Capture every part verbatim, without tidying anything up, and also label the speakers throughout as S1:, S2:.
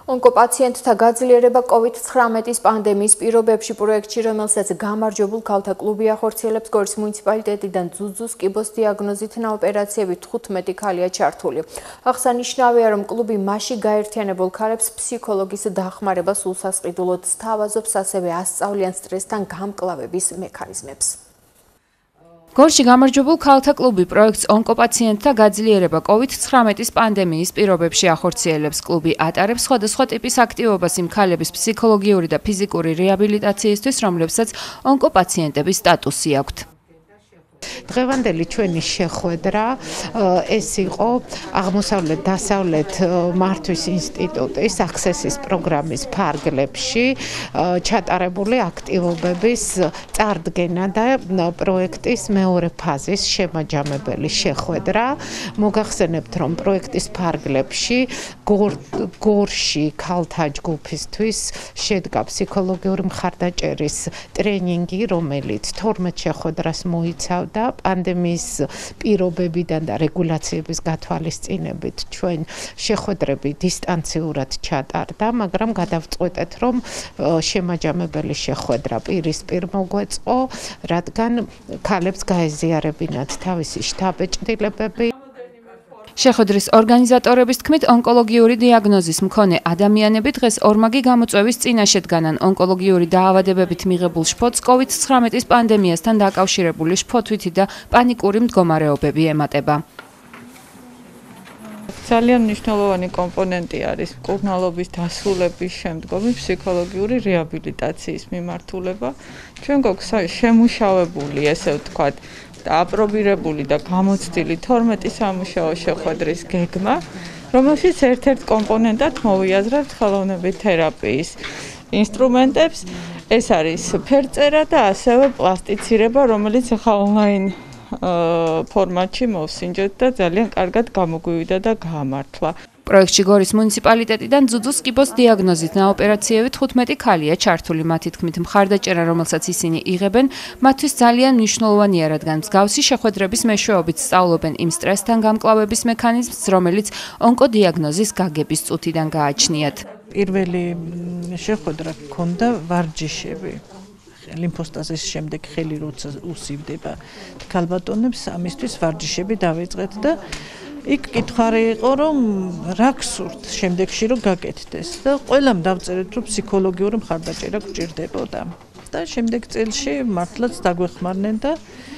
S1: ონკოპაციენტთა გაძლიერება კოვიდ ცხრამეტის პანდემიის პირობებში პროექტში, რომელსაც გამარჯვებულ ქალთა კლუბი ახორციელებს, გორის მუნიციპალიტეტიდან ძუძუს კიბოს დიაგნოზით ოპერაციები თხუთმეტი ქალია ჩართული. აღსანიშნავია, რომ კლუბი მასში გაერთიანებულ ქალებს ფსიქოლოგის დახმარებას უსასყიდულოდ სთავაზობს, ასევე ასწავლიან სტრესთან გამკლავების მექანიზმებს. გორში გამარჯვებულ ქალთა კლუბი პროექტს ონკოპაციენტთა გაძლიერება კოვიდ ცხრამეტის პანდემიის პირობებში ახორციელებს. კლუბი ატარებს სხვადასხვა ტიპის აქტივობას იმ ქალების ფსიქოლოგიური და ფიზიკური რეაბილიტაციისთვის, რომლებსაც ონკოპაციენტების სტატუსი აქვთ.
S2: დღევანდელი ჩვენი შეხვედრა ეს იყო აღმოსავლეთ დასავლეთ მართვის ინსტიტუტის აქსესის პროგრამის ფარგლებში ჩატარებული აქტივობების წარდგენა და პროექტის მეორე ფაზის შემაჯამებელი შეხვედრა. მოგახსენებთ, რომ პროექტის ფარგლებში გორში ქალთა ჯგუფისთვის შედგა ფსიქოლოგიური მხარდაჭერის ტრენინგი, რომელიც თორმეტ შეხვედრას მოიცავდა. პანდემიის პირობებიდან და რეგულაციების გათვალისწინებით ჩვენ შეხვედრები დისტანციურად ჩატარდა, მაგრამ გადავწყვეტეთ, რომ შემაჯამებელი შეხვედრა პირისპირ მოგვეწყო, რადგან ქალებს გაეზიარებინათ თავისი შთაბეჭდილებები.
S1: შეხვედრის ორგანიზატორების თქმით, ონკოლოგიური დიაგნოზის მქონე ადამიანები დღეს ორმაგი გამოწვევის წინაშე დგანან. ონკოლოგიური დაავადებებით მიღებულ შფოთს კოვიდ ცხრამეტის პანდემიასთან დაკავშირებული შფოთვითი და პანიკური მდგომარეობები ემატება.
S3: ძალიან მნიშვნელოვანი კომპონენტი არის მკურნალობის დასრულების შემდგომი ფსიქოლოგიური რეაბილიტაციის მიმართულება. ჩვენ გვაქვს შემუშავებული, ესე ვთქვათ, აპრობირებული და გამოცდილი თორმეტი სამუშაო შეხვედრის გეგმა, რომელშიც ერთ-ერთ კომპონენტად მოვიაზრებთ ხელოვნების თერაპიის ინსტრუმენტებს. ეს არის ფერწერა და ასევე პლასტიცირება, რომელიც ახლა ონლაინ ფორმატში მოვსინჯეთ და ძალიან კარგად გამოგვივიდა და გაამართლა.
S1: პროექტში გორის მუნიციპალიტეტიდან ძუძუს კიბოს დიაგნოზით ოპერაციები თხუთმეტი ქალია ჩართული. მათი თქმით, მხარდაჭერა, რომელსაც ისინი იღებენ, მათთვის ძალიან მნიშვნელოვანია, რადგან მსგავსი შეხვედრების მეშვეობით სწავლობენ იმ სტრესთან გამკლავების მექანიზმს, რომელიც ონკოდიაგნოზის გაგების წუთიდან გააჩნიათ.
S4: პირველი შეხვედრა ჰქონდა ვარჯიშები. ლიმფოსტაზის შემდეგ ხელი როცა უსივდება ქალბატონებს, ამისთვის ვარჯიშები დავიწყეთ და იქ კითხარი იყო, რომ რა გსურთ შემდეგში რომ გაკეთდეს და ყველამ დავწერეთ, რომ ფსიქოლოგიური მხარდაჭერა გჭირდებოდა. და შემდეგ წელში მართლაც დაგვეხმარნენ და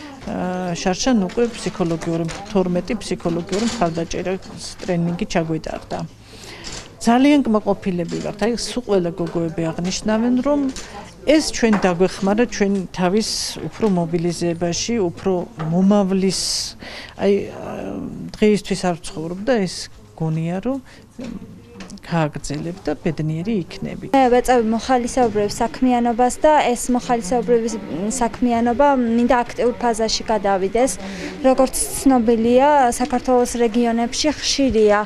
S4: შარშან უკვე ფსიქოლოგიური თორმეტი ფსიქოლოგიური მხარდაჭერის ტრენინგი ჩაგვიტარდა. ძალიან კმაყოფილები ვართ. აი სულ ყველა გოგოები აღნიშნავენ, რომ ეს ჩვენ დაგვეხმარა ჩვენ თავის უფრო მობილიზებაში, უფრო მომავლის, აი დღეისთვის არ ვცხოვრობ და ეს გონია, რომ გააგრძელებ და ბედნიერი იქნები.
S5: მე ვეწევ მოხალისეობრივ საქმიანობას და ეს მოხალისეობრივი საქმიანობა მინდა აქტიურ ფაზაში გადავიდეს. როგორც ცნობილია, საქართველოს რეგიონებში ხშირია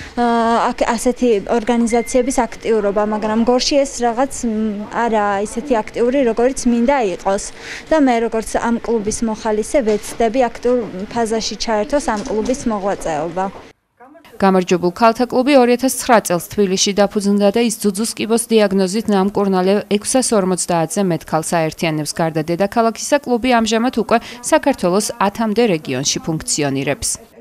S5: ასეთი ორგანიზაციების აქტიურობა, მაგრამ გორში ეს რაღაც არა ისეთი აქტიური, როგორიც მინდა იყოს. და მე როგორც ამ კლუბის მოხალისე ვეცდები აქტიურ ფაზაში ჩაერთოს ამ კლუბის მოღვაწეობა.
S1: გამარჯვებულ ქალთა კლუბი ორი ათას ცხრა წელს თბილისში დაფუძნდა და ის ძუძუს კიბოს დიაგნოზით ნამკურნალ ექვსას ორმოცდაათზე მეტ ქალს აერთიანებს. გარდა დედაქალაქისა, კლუბი ამჟამად უკვე საქართველოს ათამდე რეგიონში ფუნქციონირებს.